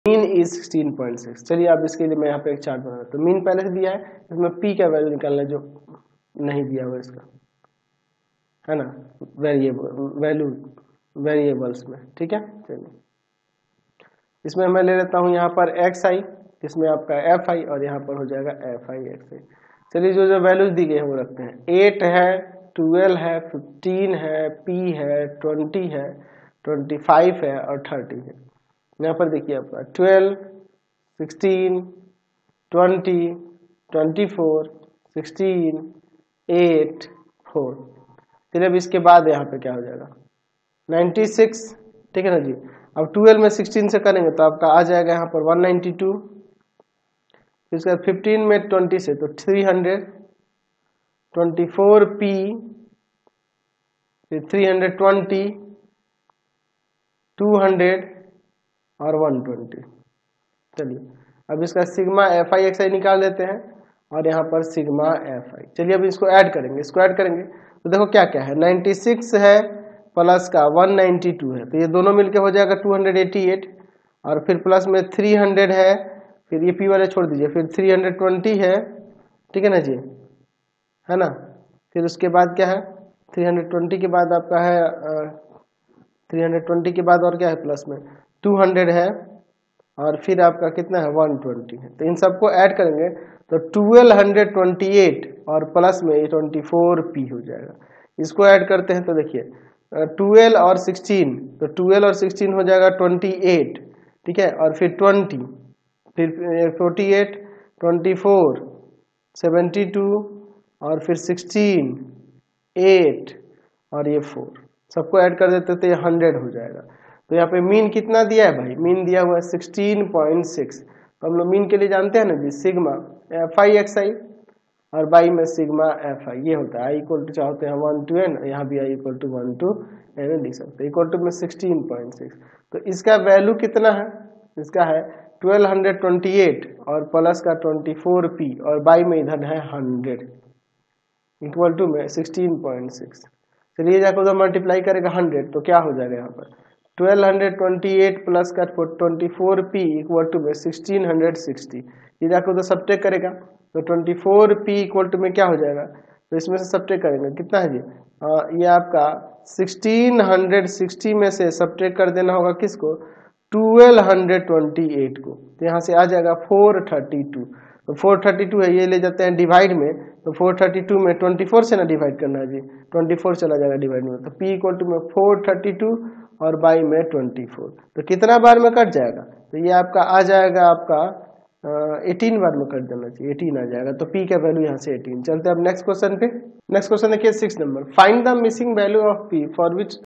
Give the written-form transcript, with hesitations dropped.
Mean is 16.6। चलिए अब इसके लिए मैं यहाँ पे एक चार्ट बना रहा हूँ। मीन पहले से दिया है, इसमें पी का वैल्यू निकालना है जो नहीं दिया हुआ इसका, है ना, वेरिएबल्स में। ठीक है, चलिए इसमें मैं ले लेता हूँ यहाँ पर एक्स आई, इसमें आपका एफ आई, और यहाँ पर हो जाएगा एफ आई एक्स आई। चलिए जो जो वैल्यूज दी गई है वो रखते हैं। 8 है, 12 है, 15 है, पी है, 20 है, 25 है और 30 है। यहाँ पर देखिए आपका 12, 16, 20, 24, 16, 8, 4। फिर अब इसके बाद यहाँ पे क्या हो जाएगा 96। ठीक है ना जी। अब 12 में 16 से करेंगे तो आपका आ जाएगा यहाँ पर 192। फिर उसके बाद 15 में 20 से तो 300, 24 पी, फिर 320, 200 और 120। चलिए अब इसका sigma f i x i निकाल देते हैं और यहाँ पर सिग्मा एफ आई। चलिए अब इसको ऐड करेंगे, इसको ऐड करेंगे तो देखो क्या क्या है, 96 है प्लस का 192 है, तो ये दोनों मिलके हो जाएगा 288, और फिर प्लस में 300 है, फिर ये पी वाले छोड़ दीजिए, फिर 320 है। ठीक है ना जी, है ना। फिर उसके बाद क्या है, 320 के बाद आपका है 320 के बाद और क्या है, प्लस में 200 है, और फिर आपका कितना है 120 है। तो इन सबको ऐड करेंगे तो 1228 और प्लस में 24 पी हो जाएगा। इसको ऐड करते हैं तो देखिए 12 और 16, तो 12 और 16 हो जाएगा 28। ठीक है, और फिर 20, फिर 48, 24, 72 और फिर 16, 8 और ये 4, सबको ऐड कर देते तो ये 100 हो जाएगा। तो यहाँ पे मीन कितना दिया है भाई, मीन दिया हुआ है 16.6। तो हम लोग मीन के लिए जानते हैं ना जी, sigma f i x i और बाई में सिग्मा एफ आई, ये होता है आई इक्वल टू चाहते हैं 1 to n, यहाँ भी i equal to 1 to n लिख सकते हैं, इक्वल टू में 16.6। तो इसका वैल्यू कितना है, इसका है 1228 और प्लस का 24 पी और बाई में इधर है 100 इक्वल टू में 16.6। चलिए जाकर उधर मल्टीप्लाई करेगा 100 तो क्या हो जाएगा, यहाँ पर 1228 प्लस का 24 पी इक्वल टू में 1660। ये जाकर उधर सब्ट्रैक्ट करेगा तो 24 पी इक्वल टू में क्या हो जाएगा, तो इसमें से सब्ट्रैक्ट करेंगे कितना है जी, ये आपका 1660 में से सब्ट्रैक्ट कर देना होगा किसको, 1228 को। तो यहाँ से आ जाएगा 432। तो 432 है, ये ले जाते हैं डिवाइड में, तो 432 में 24 से ना डिवाइड करना है जी, 24 चला जाएगा डिवाइड में, तो p इक्वल टू में 432 और बाई में 24। तो कितना बार में कट जाएगा, तो ये आपका आ जाएगा आपका 18 बार में कट देना चाहिए, 18 आ जाएगा। तो p का वैल्यू यहाँ से 18। चलते हैं अब नेक्स्ट क्वेश्चन पे। नेक्स्ट क्वेश्चन देखिए 6 नंबर, find the missing value of p for which